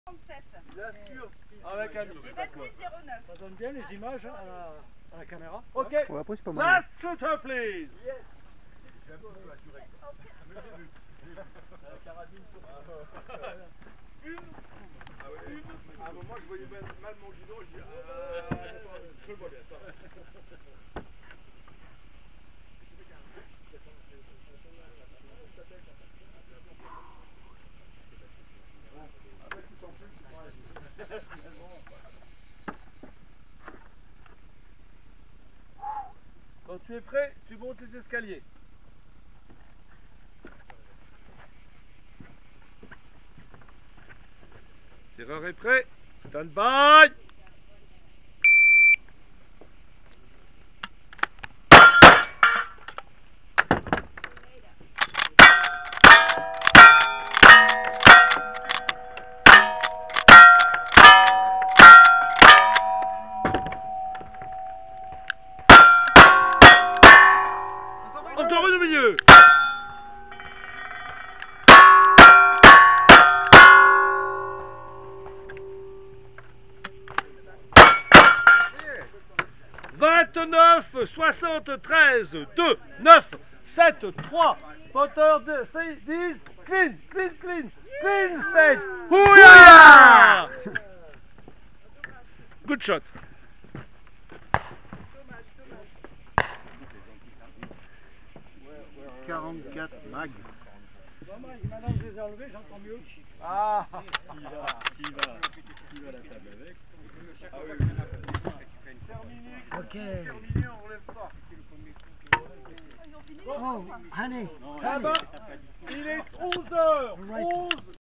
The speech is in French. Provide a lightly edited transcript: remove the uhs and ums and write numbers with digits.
Bien sûr, avec un Et 26,09. Ça donne bien les images à la caméra. Ok. Ouais, après c'est pas mal. Last shooter, please. j'ai un peu assuré. Mais j'ai vu. La carabine sur à un moment, je voyais mal mon guidon, je dis je le vois bien, ça va. Quand tu es prêt, tu montes les escaliers. Tireur est prêt. Stand by. Encore une au milieu. « 29, 73, 2, 9, 7, 3, moteur de 10, clean, clean stage, houya! Good shot. « 44 mag. Maintenant que je les ai enlevés, j'entends mieux. Ah. Qui va la table avec? Ah oui, Ok. Terminé, on relève pas. Oh, honey. Ah bah, il est 11h.